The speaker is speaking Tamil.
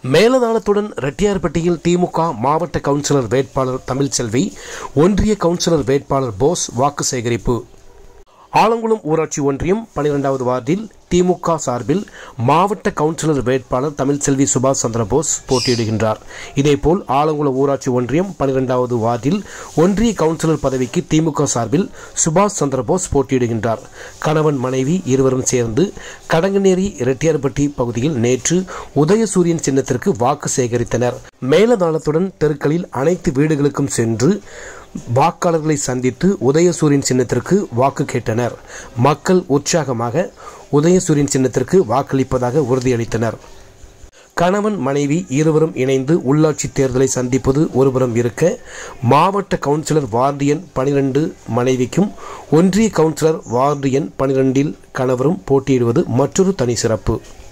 மேலதாளத்துடன் ரெட்டியார்பட்டியில் திமுக மாவட்ட கவுன்சிலர் வேட்பாளர் தமிழ்ச்செல்வி, ஒன்றிய கவுன்சிலர் வேட்பாளர் போஸ் வாக்கு சேகரிப்பு. ஆலங்குளம் ஊராட்சி ஒன்றியம் 12வது வார்டில் திமுக சார்பில் மாவட்ட கவுன்சிலர் வேட்பாளர் தமிழ்ச்செல்வி சுபாஷ் சந்திர போஸ் போட்டியிடுகின்றார். இதேபோல் ஆலங்குளம் ஊராட்சி ஒன்றியம் 12வது வார்டில் ஒன்றிய கவுன்சிலர் பதவிக்கு திமுக சார்பில் சுபாஷ் சந்திர போஸ் போட்டியிடுகின்றார். கணவன் மனைவி இருவரும் சேர்ந்து கடங்கநேரி ரெட்டியார்பட்டி பகுதியில் நேற்று உதயசூரியன் சின்னத்திற்கு வாக்கு சேகரித்தனர். மேலதாளத்துடன் தெருக்களில் அனைத்து வீடுகளுக்கும் சென்று வாக்காளர்களை சந்தித்து உதயசூரியன் சின்னத்திற்கு வாக்கு கேட்டனர். மக்கள் உற்சாகமாக உதயசூரியன் சின்னத்திற்கு வாக்களிப்பதாக உறுதியளித்தனர். கணவன் மனைவி இருவரும் இணைந்து உள்ளாட்சி தேர்தலை சந்திப்பது ஒருபுறம் இருக்க, மாவட்ட கவுன்சிலர் வார்டு எண் 12 மனைவிக்கும் ஒன்றிய கவுன்சிலர் வார்டு எண் 12 கணவரும் போட்டியிடுவது மற்றொரு தனி சிறப்பு.